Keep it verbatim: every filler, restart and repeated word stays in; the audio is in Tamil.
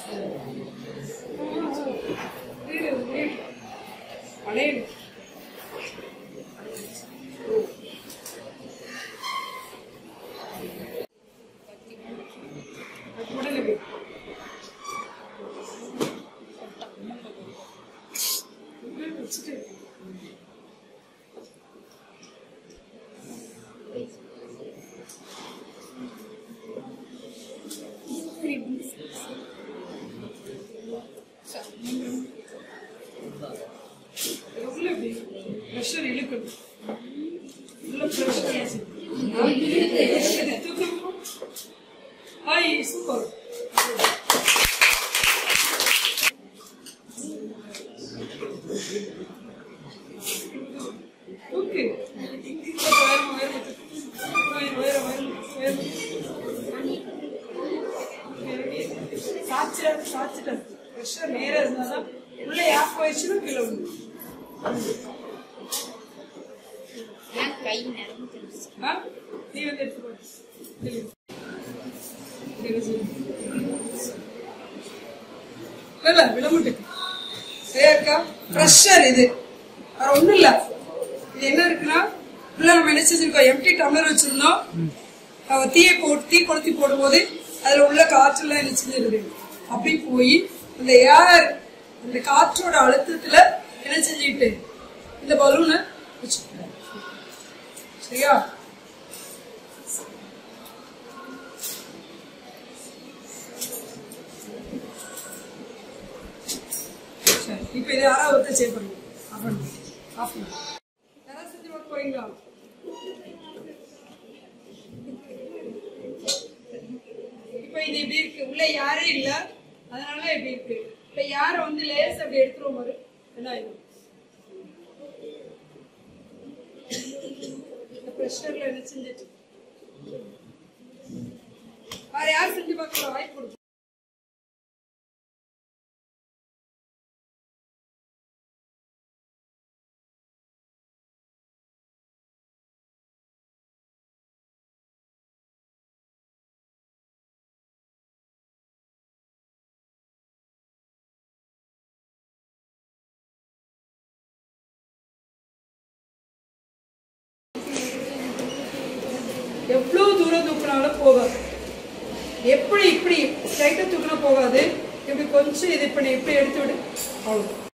பழைய pressure இழுக்கணும் உள்ள pressure ஹாய் சூப்பர் ஓகே சாச்சிட சாச்சிட pressure நேரா இருந்தாதான் உள்ள யாப் போயிடுச்சுன்னா கீழே விழுந்து கை நேரம் தெரிஞ்சு நீ வந்து எடுத்துக்கோ இல்ல விளமுட்டு சரியா இருக்கா ப்ரெஷர் இது வேற ஒண்ணும் இல்ல இது என்ன இருக்குன்னா உள்ள நம்ம என்ன செஞ்சிருக்கோம் எம்டி டம்ளர் வச்சிருந்தோம் தீயை போட்டு தீ கொளுத்தி போடும் போது அதுல உள்ள காற்றுல என்ன செஞ்சிருக்கு அப்படி போய் அந்த ஏர் அந்த காற்றோட அழுத்தத்துல என்ன செஞ்சுக்கிட்டு இந்த பலூனை வச்சுக்கிட்டாரு சரியா சரி இப்ப இது யாராவது ஒருத்தர் சேவ் பண்ணுங்க ஆஃப் பண்ணுங்க ஆஃப் பண்ணுங்க யாராவது செஞ்சு பார்க்க போறீங்களா இப்ப இது எப்படி இருக்கு உள்ள யாரே இல்ல அதனால எப்படி இருக்கு இப்ப யார வந்து லேஸ் அப்படி எடுத்துருவோம் பாரு என்ன ஆயிடும் பிரஷர்ல என்ன செஞ்சிட்டு வேற யார் செஞ்சு பார்க்கலாம் வாய்ப்பு கொடுக்கும் எவ்வளவு தூரம் தூக்கினாலும் போகாது எப்படி இப்படி ஸ்ட்ரைட்டா தூக்கினா போகாது இப்படி கொஞ்சம் இது பண்ணி இப்படி எடுத்து விடு அவ்வளவு